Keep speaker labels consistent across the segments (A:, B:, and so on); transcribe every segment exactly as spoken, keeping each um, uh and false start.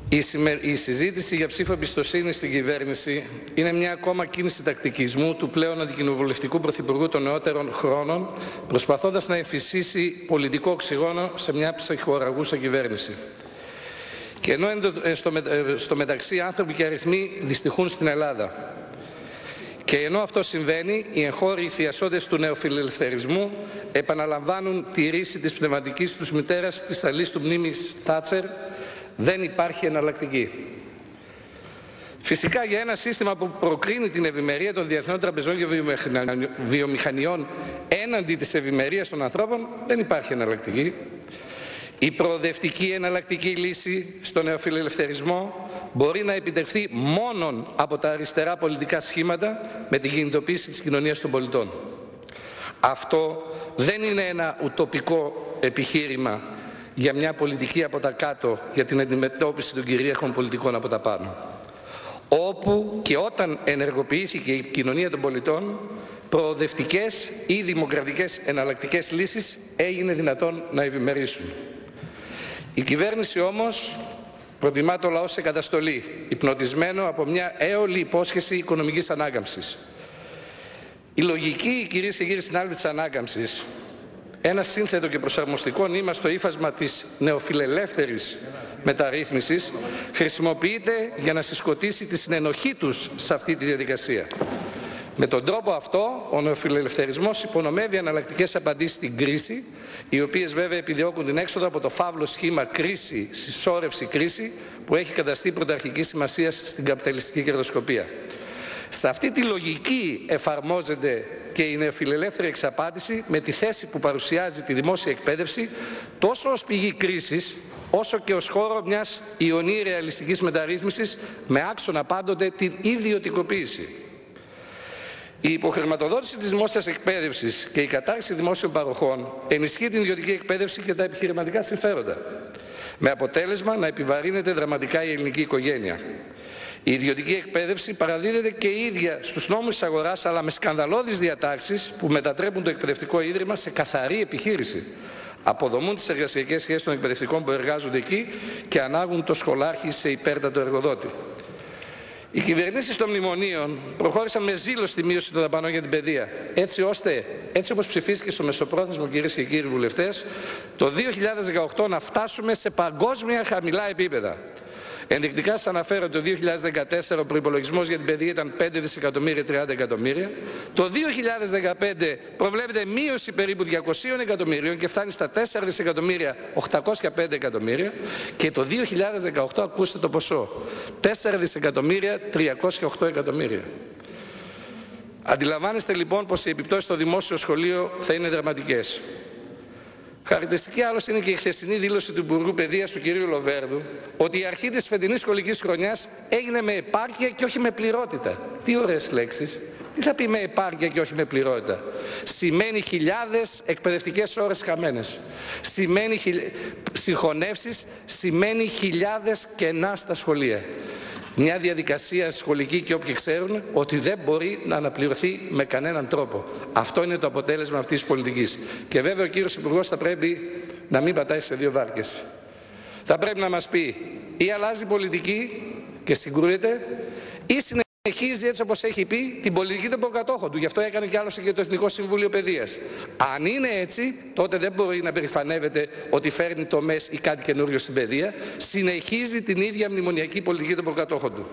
A: Η, σημερ... η συζήτηση για ψήφο εμπιστοσύνη στην κυβέρνηση είναι μια ακόμα κίνηση τακτικισμού του πλέον αντικοινοβουλευτικού πρωθυπουργού των νεότερων χρόνων, προσπαθώντας να εμφυσίσει πολιτικό οξυγόνο σε μια ψυχοραγούσα κυβέρνηση. Και ενώ στο, με... στο μεταξύ άνθρωποι και αριθμοί δυστυχούν στην Ελλάδα, και ενώ αυτό συμβαίνει, οι εγχώροι θειασότες του νεοφιλελευθερισμού επαναλαμβάνουν τη ρίση της πνευματικής τους μητέρας της αλής του μνήμης Θάτσερ: δεν υπάρχει εναλλακτική. Φυσικά, για ένα σύστημα που προκρίνει την ευημερία των διεθνών τραπεζών και βιομηχανιών έναντι της ευημερίας των ανθρώπων, δεν υπάρχει εναλλακτική. Η προοδευτική εναλλακτική λύση στο νεοφιλελευθερισμό μπορεί να επιτευχθεί μόνον από τα αριστερά πολιτικά σχήματα με την κινητοποίηση της κοινωνίας των πολιτών. Αυτό δεν είναι ένα ουτοπικό επιχείρημα για μια πολιτική από τα κάτω για την αντιμετώπιση των κυρίαρχων πολιτικών από τα πάνω. Όπου και όταν ενεργοποιήθηκε η κοινωνία των πολιτών, προοδευτικές ή δημοκρατικές εναλλακτικές λύσεις έγινε δυνατόν να ευημερήσουν. Η κυβέρνηση όμως προτιμά το λαό σε καταστολή, υπνοτισμένο από μια έολη υπόσχεση οικονομικής ανάκαμψης. Η λογική, κυρίες και κύριοι συνάδελφοι, της ανάκαμψης, ένα σύνθετο και προσαρμοστικό νήμα στο ύφασμα της νεοφιλελεύθερης μεταρρύθμισης, χρησιμοποιείται για να συσκοτήσει τη συνενοχή τους σε αυτή τη διαδικασία. Με τον τρόπο αυτό, ο νεοφιλελευθερισμός υπονομεύει εναλλακτικές απαντήσεις στην κρίση, οι οποίες βέβαια επιδιώκουν την έξοδο από το φαύλο σχήμα κρίση, συσσόρευση κρίση, που έχει καταστεί πρωταρχικής σημασίας στην καπιταλιστική κερδοσκοπία. Σε αυτή τη λογική εφαρμόζεται και η νεοφιλελεύθερη εξαπάτηση με τη θέση που παρουσιάζει τη δημόσια εκπαίδευση τόσο ως πηγή κρίσης, όσο και ως χώρο μιας ιονή ρεαλιστικής μεταρρύθμισης με άξονα πάντοτε την ιδιωτικοποίηση. Η υποχρηματοδότηση της δημόσιας εκπαίδευσης και η κατάργηση δημόσιων παροχών ενισχύει την ιδιωτική εκπαίδευση και τα επιχειρηματικά συμφέροντα, με αποτέλεσμα να επιβαρύνεται δραματικά η ελληνική οικογένεια. Η ιδιωτική εκπαίδευση παραδίδεται και η ίδια στους νόμους της αγοράς, αλλά με σκανδαλώδεις διατάξεις που μετατρέπουν το εκπαιδευτικό ίδρυμα σε καθαρή επιχείρηση. Αποδομούν τις εργασιακές σχέσεις των εκπαιδευτικών που εργάζονται εκεί και ανάγουν το σχολάρχη σε υπέρτατο εργοδότη. Οι κυβερνήσεις των μνημονίων προχώρησαν με ζήλο στη μείωση των δαπανών για την παιδεία, έτσι ώστε, έτσι όπως ψηφίστηκε στο μεσοπρόθεσμο, κυρίες και κύριοι βουλευτές, το δύο χιλιάδες δεκαοκτώ να φτάσουμε σε παγκόσμια χαμηλά επίπεδα. Ενδεικτικά σας αναφέρω ότι το δύο χιλιάδες δεκατέσσερα ο προϋπολογισμός για την παιδεία ήταν πέντε δισεκατομμύρια τριάντα εκατομμύρια. Το δύο χιλιάδες δεκαπέντε προβλέπεται μείωση περίπου διακοσίων εκατομμυρίων και φτάνει στα τέσσερα δισεκατομμύρια οκτακόσια πέντε εκατομμύρια. Και το δύο χιλιάδες δεκαοκτώ, ακούστε το ποσό, τέσσερα δισεκατομμύρια τριακόσια οκτώ εκατομμύρια. Αντιλαμβάνεστε λοιπόν πως οι επιπτώσεις στο δημόσιο σχολείο θα είναι δραματικές. Χαρακτηριστική άλλωστε είναι και η χθεσινή δήλωση του Υπουργού Παιδείας του κ. Λοβέρδου ότι η αρχή της φετινής σχολικής χρονιάς έγινε με επάρκεια και όχι με πληρότητα. Τι ωραίες λέξεις. Τι θα πει με επάρκεια και όχι με πληρότητα? Σημαίνει χιλιάδες εκπαιδευτικές ώρες χαμένες. Σημαίνει χιλ... συγχωνεύσεις, σημαίνει χιλιάδες κενά στα σχολεία. Μια διαδικασία σχολική και όποιοι ξέρουν ότι δεν μπορεί να αναπληρωθεί με κανέναν τρόπο. Αυτό είναι το αποτέλεσμα αυτής της πολιτικής. Και βέβαια ο κύριος Υπουργός θα πρέπει να μην πατάει σε δύο βάρκες. Θα πρέπει να μας πει ή αλλάζει πολιτική και συγκρούεται, ή συνεχίζει έτσι όπως έχει πει την πολιτική των προκατόχων του. Γι' αυτό έκανε και άλλωστε και το Εθνικό Συμβούλιο Παιδείας. Αν είναι έτσι, τότε δεν μπορεί να περηφανεύεται ότι φέρνει τομές ή κάτι καινούριο στην παιδεία. Συνεχίζει την ίδια μνημονιακή πολιτική των προκατόχων του.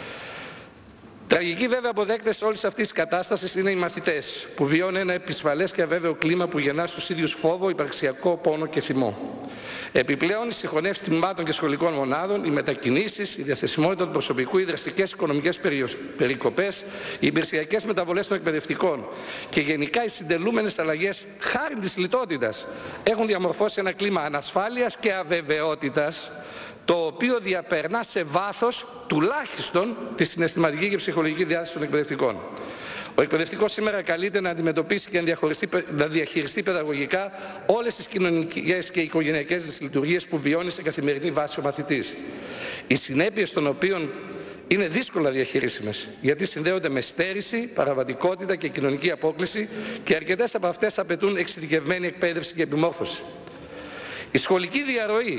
A: Τραγικοί βέβαια αποδέκτες όλης αυτής της κατάστασης είναι οι μαθητές, που βιώνουν ένα επισφαλές και αβέβαιο κλίμα που γεννά στους ίδιους φόβο, υπαρξιακό πόνο και θυμό. Επιπλέον, οι συγχωνεύσεις τμήματων και σχολικών μονάδων, οι μετακινήσεις, η διαθεσιμότητα του προσωπικού, οι δραστικές οικονομικές περικοπές, οι υπηρεσιακές μεταβολές των εκπαιδευτικών και γενικά οι συντελούμενες αλλαγές χάρη της λιτότητας έχουν διαμορφώσει ένα κλίμα ανασφάλειας και αβεβαιότητας, το οποίο διαπερνά σε βάθος τουλάχιστον τη συναισθηματική και ψυχολογική διάσταση των εκπαιδευτικών. Ο εκπαιδευτικός σήμερα καλείται να αντιμετωπίσει και να διαχειριστεί παιδαγωγικά όλες τις κοινωνικές και οικογενειακές δυσλειτουργίες που βιώνει σε καθημερινή βάση ο μαθητής. Οι συνέπειες των οποίων είναι δύσκολα διαχειρίσιμες, γιατί συνδέονται με στέρηση, παραβατικότητα και κοινωνική απόκλιση και αρκετές από αυτές απαιτούν εξειδικευμένη εκπαίδευση και επιμόρφωση. Η σχολική διαρροή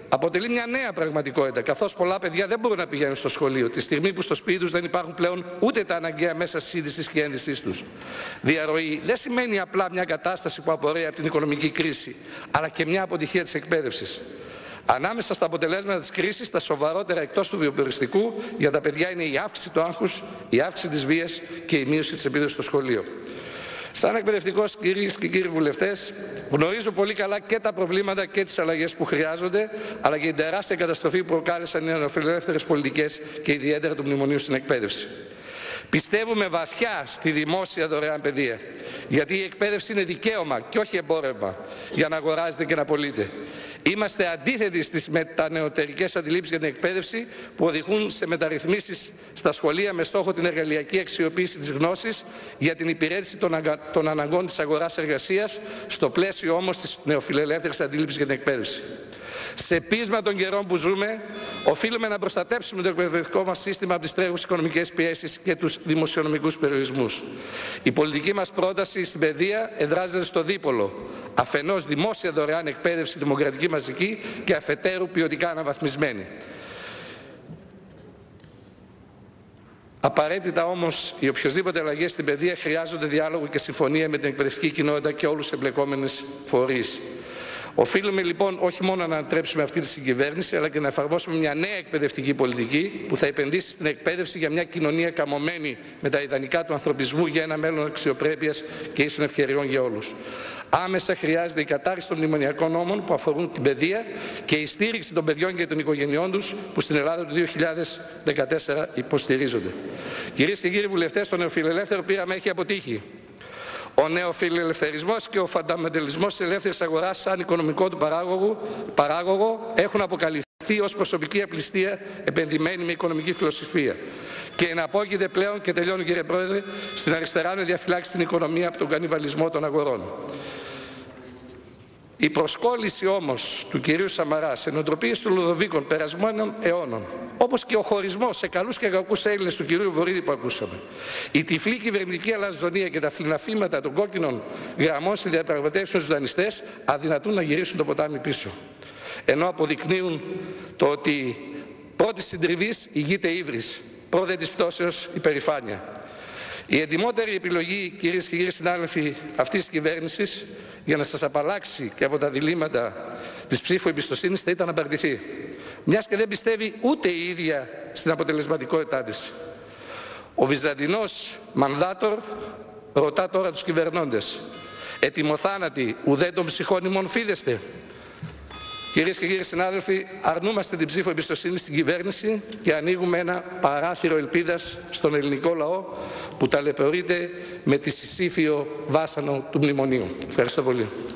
A: αποτελεί μια νέα πραγματικότητα, καθώς πολλά παιδιά δεν μπορούν να πηγαίνουν στο σχολείο, τη στιγμή που στο σπίτι τους δεν υπάρχουν πλέον ούτε τα αναγκαία μέσα σύντησης και ένδυσής τους. Διαρροή δεν σημαίνει απλά μια κατάσταση που απορρέει από την οικονομική κρίση, αλλά και μια αποτυχία της εκπαίδευσης. Ανάμεσα στα αποτελέσματα της κρίσης, τα σοβαρότερα εκτός του βιοπεριστικού για τα παιδιά είναι η αύξηση του άγχους, η αύξηση της βίας και η μείωση της επίδοσης στο σχολείο. Σαν εκπαιδευτικός, κυρίες και κύριοι βουλευτές, γνωρίζω πολύ καλά και τα προβλήματα και τις αλλαγές που χρειάζονται, αλλά και την τεράστια καταστροφή που προκάλεσαν οι νεοφιλελεύθερες πολιτικές και ιδιαίτερα του μνημονίου στην εκπαίδευση. Πιστεύουμε βαθιά στη δημόσια δωρεάν παιδεία, γιατί η εκπαίδευση είναι δικαίωμα και όχι εμπόρευμα για να αγοράζεται και να πωλείται. Είμαστε αντίθετοι στις μετανεωτερικές αντιλήψεις για την εκπαίδευση που οδηγούν σε μεταρρυθμίσεις στα σχολεία με στόχο την εργαλειακή αξιοποίηση της γνώσης για την υπηρέτηση των, αγα... των αναγκών της αγοράς εργασίας, στο πλαίσιο όμως της νεοφιλελεύθερης αντίληψης για την εκπαίδευση. Σε πείσμα των καιρών που ζούμε, οφείλουμε να προστατεύσουμε το εκπαιδευτικό μας σύστημα από τις τρέχουσες οικονομικές πιέσεις και τους δημοσιονομικούς περιορισμούς. Η πολιτική μας πρόταση στην παιδεία εδράζεται στο δίπολο. Αφενός δημόσια δωρεάν εκπαίδευση δημοκρατική μαζική και αφετέρου ποιοτικά αναβαθμισμένη. Απαραίτητα όμως οι οποιοσδήποτε αλλαγές στην παιδεία χρειάζονται διάλογο και συμφωνία με την εκπαιδευτική κοινότητα και όλους τους εμπλεκόμενους φορείς. Οφείλουμε λοιπόν όχι μόνο να ανατρέψουμε αυτή τη συγκυβέρνηση, αλλά και να εφαρμόσουμε μια νέα εκπαιδευτική πολιτική που θα επενδύσει στην εκπαίδευση για μια κοινωνία καμωμένη με τα ιδανικά του ανθρωπισμού για ένα μέλλον αξιοπρέπειας και ίσων ευκαιριών για όλους. Άμεσα χρειάζεται η κατάρριξη των μνημονιακών νόμων που αφορούν την παιδεία και η στήριξη των παιδιών και των οικογενειών τους που στην Ελλάδα του δύο χιλιάδες δεκατέσσερα υποστηρίζονται. Κυρίες και κύριοι βουλευτές, το νεοφιλελεύθερο πείραμα έχει αποτύχει. Ο νεοφιλελευθερισμός και ο φανταμενταλισμός της ελεύθερης αγοράς σαν οικονομικό του παράγωγο, παράγωγο έχουν αποκαλυφθεί ως προσωπική απληστία επενδυμένη με οικονομική φιλοσοφία. Και εναπόκειται πλέον, και τελειώνω κύριε Πρόεδρε, στην αριστερά να διαφυλάξει την οικονομία από τον κανιβαλισμό των αγορών. Η προσκόλληση όμως του κυρίου Σαμαρά σε νοοτροπίες του Λουδοβίκων περασμένων αιώνων, όπως και ο χωρισμός σε καλούς και κακούς Έλληνες του κυρίου Βορύδη που ακούσαμε, η τυφλή κυβερνητική αλαζονία και τα φλιναφήματα των κόκκινων γραμμών στη διαπραγματεύση με τους δανειστές αδυνατούν να γυρίσουν το ποτάμι πίσω. Ενώ αποδεικνύουν το ότι πρώτη συντριβής ηγείται ύβρις, πρώτη της πτώσεως υπερηφάνεια. Η εντιμότερη επιλογή, κυρίες και κύριοι συνάδελφοι, αυτής της κυβέρνησης για να σας απαλλάξει και από τα διλήμματα της ψήφου εμπιστοσύνης θα ήταν να παραιτηθεί. Μιας και δεν πιστεύει ούτε η ίδια στην αποτελεσματικότητά της. Ο Βυζαντινός μανδάτορ ρωτά τώρα τους κυβερνώντες: ετοιμοθάνατοι, ουδέ των ψυχών ημών φίδεστε? Κυρίες και κύριοι συνάδελφοι, αρνούμαστε την ψήφο εμπιστοσύνη στην κυβέρνηση και ανοίγουμε ένα παράθυρο ελπίδας στον ελληνικό λαό που ταλαιπωρείται με τη συσήφιο βάσανο του μνημονίου. Ευχαριστώ πολύ.